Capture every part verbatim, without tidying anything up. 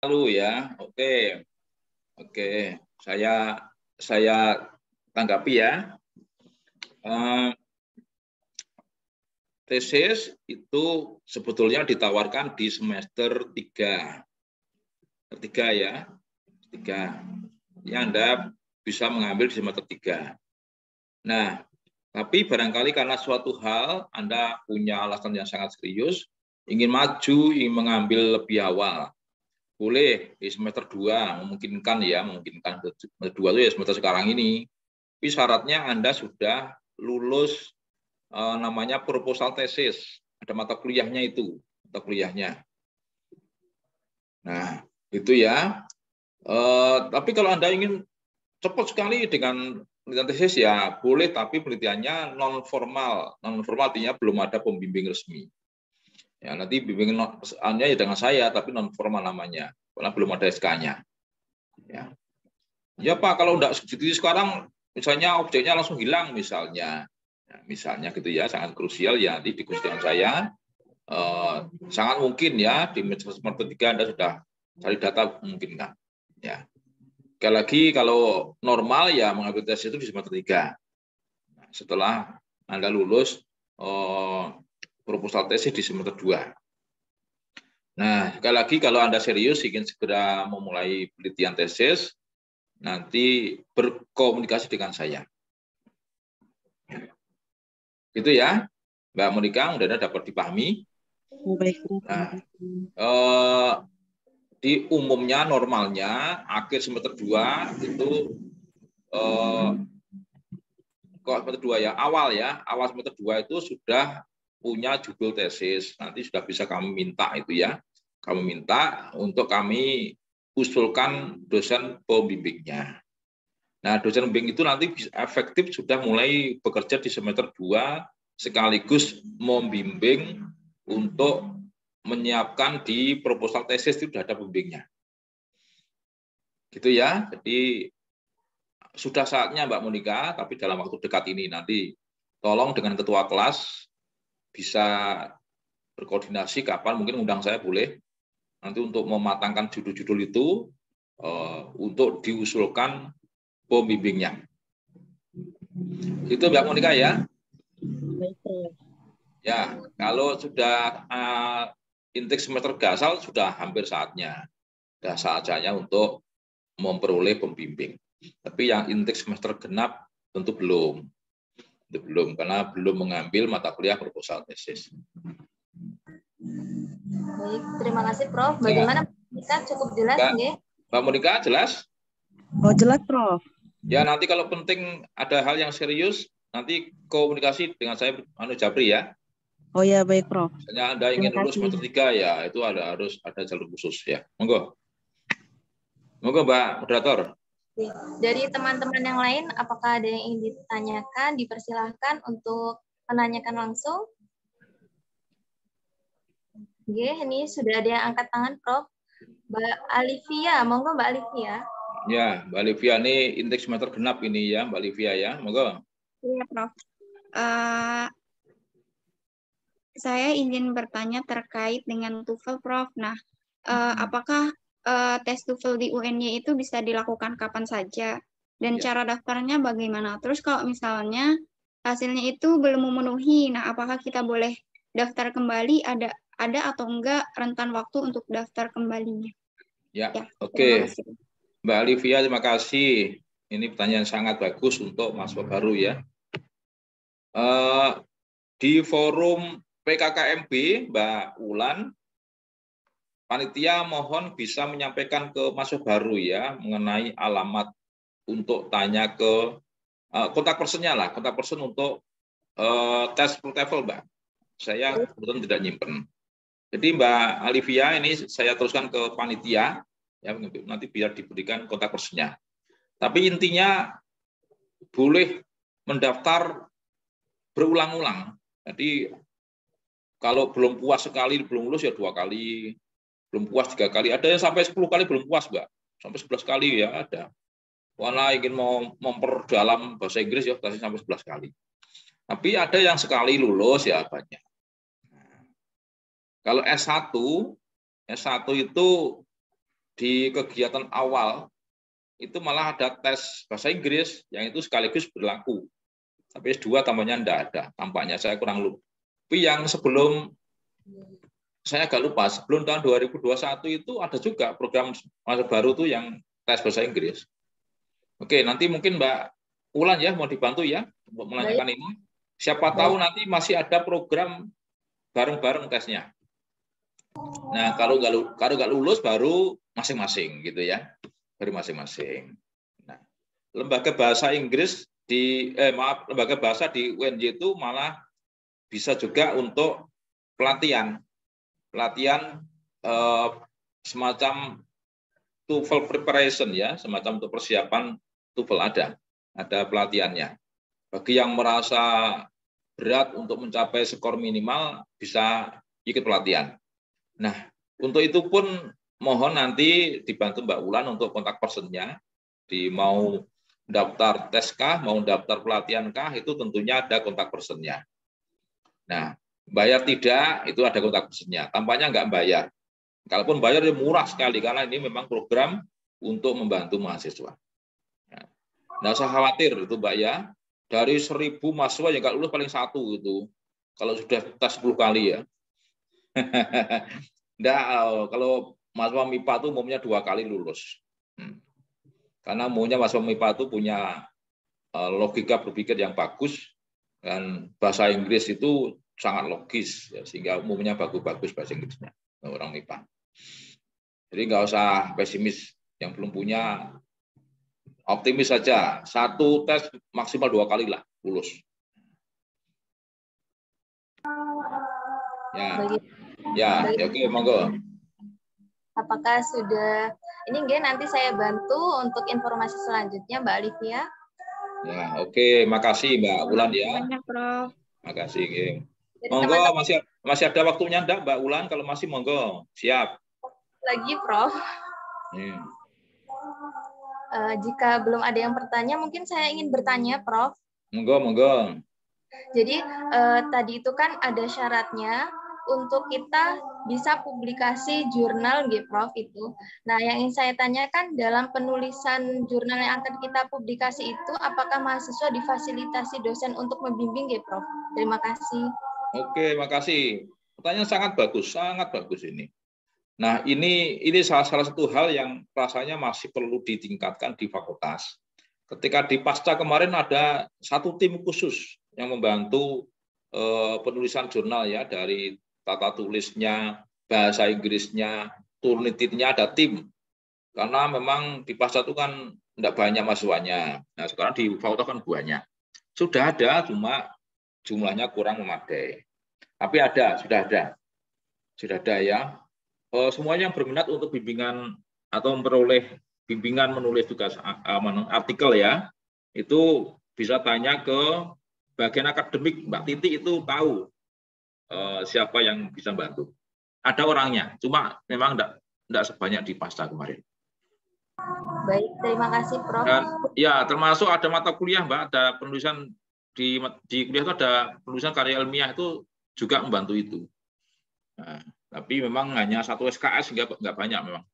Lalu ya, oke, oke, saya saya tanggapi ya. Uh, tesis itu sebetulnya ditawarkan di semester tiga, tiga ya, tiga. Yang Anda bisa mengambil di semester tiga. Nah, tapi barangkali karena suatu hal Anda punya alasan yang sangat serius, ingin maju, ingin mengambil lebih awal. Boleh di semester dua, memungkinkan ya, memungkinkan semester dua itu ya semester sekarang ini. Tapi syaratnya Anda sudah lulus eh, namanya proposal tesis. Ada mata kuliahnya itu, mata kuliahnya. Nah, itu ya. Eh, tapi kalau Anda ingin cepat sekali dengan penelitian tesis ya boleh, tapi penelitiannya non formal. Non formal artinya belum ada pembimbing resmi. Ya, nanti bimbingannya ya dengan saya, tapi non formal namanya, karena belum ada S K-nya. Ya. Ya Pak, kalau enggak segitu sekarang, misalnya objeknya langsung hilang misalnya, ya, misalnya gitu ya, sangat krusial ya nanti di kursian saya, eh, sangat mungkin ya di semester tiga Anda sudah cari data memungkinkan. Ya. Sekali lagi kalau normal ya mengambil tes itu di semester tiga. Nah, setelah Anda lulus, eh, proposal tesis di semester dua. Nah, sekali lagi kalau Anda serius ingin segera memulai penelitian tesis, nanti berkomunikasi dengan saya. Gitu ya, Mbak Monika, mudah-mudahan dapat dipahami. Baik. Nah, eh, di umumnya normalnya akhir semester dua itu eh, kok semester dua ya, awal ya, awal semester dua itu sudah punya judul tesis. Nanti sudah bisa kami minta itu ya. Kami minta untuk kami usulkan dosen pembimbingnya. Nah, dosen pembimbing itu nanti efektif sudah mulai bekerja di semester dua sekaligus membimbing untuk menyiapkan di proposal tesis itu sudah ada pembimbingnya. Gitu ya. Jadi sudah saatnya Mbak Monika, tapi dalam waktu dekat ini nanti tolong dengan ketua kelas bisa berkoordinasi kapan mungkin undang saya boleh nanti untuk mematangkan judul-judul itu uh, untuk diusulkan pembimbingnya. Itu Mbak Monika ya. Ya, kalau sudah uh, intake semester gasal sudah hampir saatnya. Sudah saatnya untuk memperoleh pembimbing. Tapi yang intake semester genap tentu belum. Tentu belum karena belum mengambil mata kuliah proposal tesis. Baik, terima kasih Prof. Bagaimana Monika, cukup jelas Mbak, nggih? Mbak Monika jelas? Oh, jelas Prof. Ya, nanti kalau penting ada hal yang serius, nanti komunikasi dengan saya Anu Jabri ya. Oh ya, baik Prof. Misalnya Anda ingin lulus semester tiga ya, itu ada harus ada jalur khusus ya. Monggo. Monggo Mbak moderator. Dari teman-teman yang lain, apakah ada yang ingin ditanyakan? Dipersilahkan untuk menanyakan langsung. Oke, ini sudah ada yang angkat tangan, Prof. Mbak Alivia, monggo Mbak Alivia. Ya, Mbak Alivia ini intake semester genap ini ya, Mbak Alivia ya, monggo. Iya, Prof. Uh, saya ingin bertanya terkait dengan TOEFL, Prof. Nah, uh, apakah uh, tes TOEFL di U N Y itu bisa dilakukan kapan saja? Dan ya. Cara daftarnya bagaimana? Terus kalau misalnya hasilnya itu belum memenuhi, nah apakah kita boleh daftar kembali? Ada ada atau enggak rentan waktu untuk daftar kembalinya? Ya, ya oke. Okay. Mbak Alivia, terima kasih. Ini pertanyaan sangat bagus untuk mahasiswa baru ya. Uh, di forum P K K M B, Mbak Ulan, panitia mohon bisa menyampaikan ke mahasiswa baru ya mengenai alamat untuk tanya ke uh, kontak personnya lah, kontak person untuk uh, tes TOEFL, Mbak. Saya kebetulan tidak nyimpen. Jadi Mbak Alivia ini saya teruskan ke panitia, ya nanti biar diberikan kontak personnya. Tapi intinya boleh mendaftar berulang-ulang. Jadi kalau belum puas sekali belum lulus ya dua kali, belum puas tiga kali. Ada yang sampai sepuluh kali belum puas, Mbak. Sampai sebelas kali ya ada. Karena ingin mau memperdalam bahasa Inggris ya sampai sebelas kali. Tapi ada yang sekali lulus ya banyak. Kalau S satu, S satu itu di kegiatan awal itu malah ada tes bahasa Inggris yang itu sekaligus berlaku. Tapi S dua tampaknya enggak ada, tampaknya saya kurang lupa. Tapi yang sebelum, saya agak lupa, sebelum tahun dua ribu dua puluh satu itu ada juga program masa baru tuh yang tes bahasa Inggris. Oke, nanti mungkin Mbak Ulan ya mau dibantu ya untuk menanyakan Baik. ini. Siapa Baik. tahu nanti masih ada program bareng-bareng tesnya. Nah, kalau nggak kalau nggak lulus baru masing-masing gitu ya, baru masing-masing. Nah, lembaga bahasa Inggris di eh maaf lembaga bahasa di U N Y itu malah bisa juga untuk pelatihan, pelatihan eh, semacam TOEFL preparation ya, semacam untuk persiapan TOEFL ada, ada pelatihannya. Bagi yang merasa berat untuk mencapai skor minimal bisa ikut pelatihan. Nah, untuk itu pun mohon nanti dibantu Mbak Ulan untuk kontak personnya. Di mau daftar tes kah, mau daftar pelatihan kah, itu tentunya ada kontak personnya. Nah, bayar tidak, itu ada kontak personnya. Tampaknya nggak bayar. Kalaupun bayar, ya murah sekali, karena ini memang program untuk membantu mahasiswa. Nggak usah khawatir itu Mbak ya. Dari seribu mahasiswa yang nggak lulus paling satu itu. Kalau sudah tes sepuluh kali ya. Nggak, kalau mahasiswa M I P A itu umumnya dua kali lulus. Hmm. Karena umumnya mahasiswa M I P A itu punya logika berpikir yang bagus, dan bahasa Inggris itu sangat logis, ya, sehingga umumnya bagus-bagus bahasa Inggrisnya orang M I P A. Jadi nggak usah pesimis, yang belum punya optimis saja. Satu tes maksimal dua kali lah lulus. Ya. Ya, ya oke, monggo. Apakah sudah ini enggak, nanti saya bantu untuk informasi selanjutnya Mbak Alivia. Ya, oke, makasih Mbak Ulan ya. Banyak, Prof. Makasih, Oke. Monggo, teman -teman. masih masih ada waktunya enggak Mbak Ulan? Kalau masih monggo, siap. Lagi, Prof. Hmm. Uh, jika belum ada yang bertanya, mungkin saya ingin bertanya, Prof. Monggo, monggo. Jadi uh, tadi itu kan ada syaratnya untuk kita bisa publikasi jurnal gitu, Prof itu. Nah, yang ingin saya tanyakan dalam penulisan jurnal yang akan kita publikasi itu, apakah mahasiswa difasilitasi dosen untuk membimbing gitu, Prof? Terima kasih. Oke, makasih. Pertanyaan sangat bagus, sangat bagus ini. Nah, ini ini salah salah satu hal yang rasanya masih perlu ditingkatkan di fakultas. Ketika di pasca kemarin ada satu tim khusus yang membantu eh, penulisan jurnal ya, dari tata tulisnya, bahasa Inggrisnya, Turnitinnya, ada tim. Karena memang di pasca itu kan tidak banyak mahasiswanya. Nah, sekarang di fakultas kan banyak. Sudah ada, cuma jumlahnya kurang memadai. Tapi ada, sudah ada. Sudah ada ya. Eh, semuanya yang berminat untuk bimbingan atau memperoleh bimbingan menulis tugas artikel ya, itu bisa tanya ke bagian akademik. Mbak Titi itu tahu Uh, siapa yang bisa bantu. Ada orangnya, cuma memang tidak tidak sebanyak di pasca kemarin. Baik, terima kasih Prof. Dan ya, termasuk ada mata kuliah Mbak, ada penulisan di di kuliah itu ada penulisan karya ilmiah, itu juga membantu itu. Nah, tapi memang hanya satu S K S, nggak nggak banyak memang.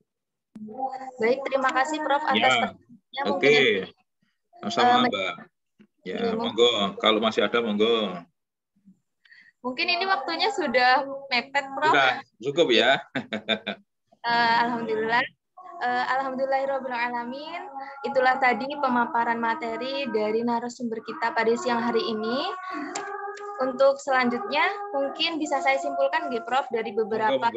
Baik, terima kasih Prof atas ya, pertanyaannya. Oke, okay. Sama-sama uh, Mbak. Ya, monggo. Kalau masih ada, monggo. Mungkin ini waktunya sudah mepet, Prof. Sudah cukup ya. uh, Alhamdulillah. Uh, Alhamdulillahirrahmanirrahim. Itulah tadi pemaparan materi dari narasumber kita pada siang hari ini. Untuk selanjutnya, mungkin bisa saya simpulkan, G, Prof, dari beberapa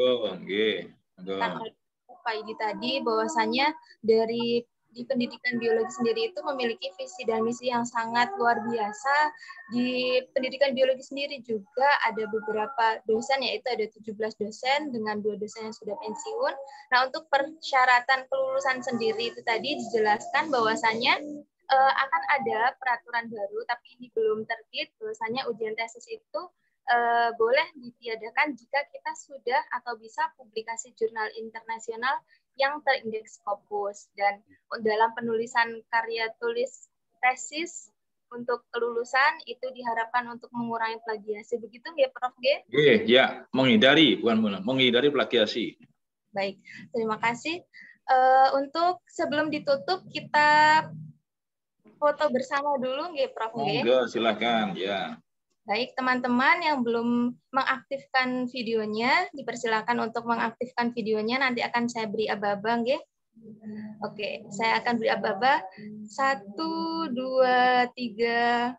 Pak Idi tadi, bahwasanya dari di pendidikan biologi sendiri itu memiliki visi dan misi yang sangat luar biasa. Di pendidikan biologi sendiri juga ada beberapa dosen, yaitu ada tujuh belas dosen dengan dua dosen yang sudah pensiun. Nah, untuk persyaratan kelulusan sendiri itu tadi dijelaskan bahwasannya eh, akan ada peraturan baru, tapi ini belum terbit, bahwasannya ujian tesis itu eh, boleh ditiadakan jika kita sudah atau bisa publikasi jurnal internasional yang terindeks Scopus. Dan dalam penulisan karya tulis tesis untuk kelulusan itu diharapkan untuk mengurangi plagiasi. Begitu nggak, Prof G? Oke, ya, menghindari, bukan menghindari plagiasi. Baik, terima kasih. Uh, untuk sebelum ditutup kita foto bersama dulu, nggih, Prof. Nggih. Monggo, silakan ya. Baik, teman-teman yang belum mengaktifkan videonya, dipersilakan untuk mengaktifkan videonya. Nanti akan saya beri aba-aba, nggih. Oke, saya akan beri aba-aba. Satu, dua, tiga.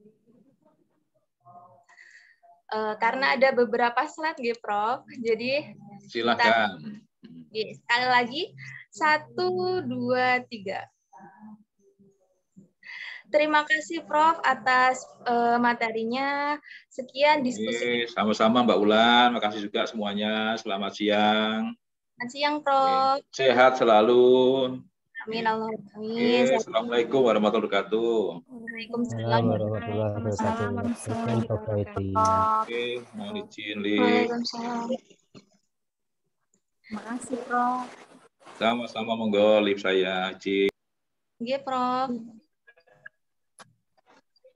Uh, karena ada beberapa slide, nggih, Prof. Jadi silakan. Kita, sekali lagi, satu, dua, tiga. Terima kasih, Prof, atas uh, materinya. Sekian diskusi. Sama-sama, Mbak Ulan. Makasih juga semuanya. Selamat siang. Selamat siang, Prof. Sehat selalu. Amin, Allah. Amin. Assalamualaikum warahmatullahi wabarakatuh. Waalaikumsalam warahmatullahi wabarakatuh. Oke, mohon izin, Li. Waalaikumsalam. Terima kasih, Prof. Sama-sama, monggo, live saya, Ci. Oke, Prof.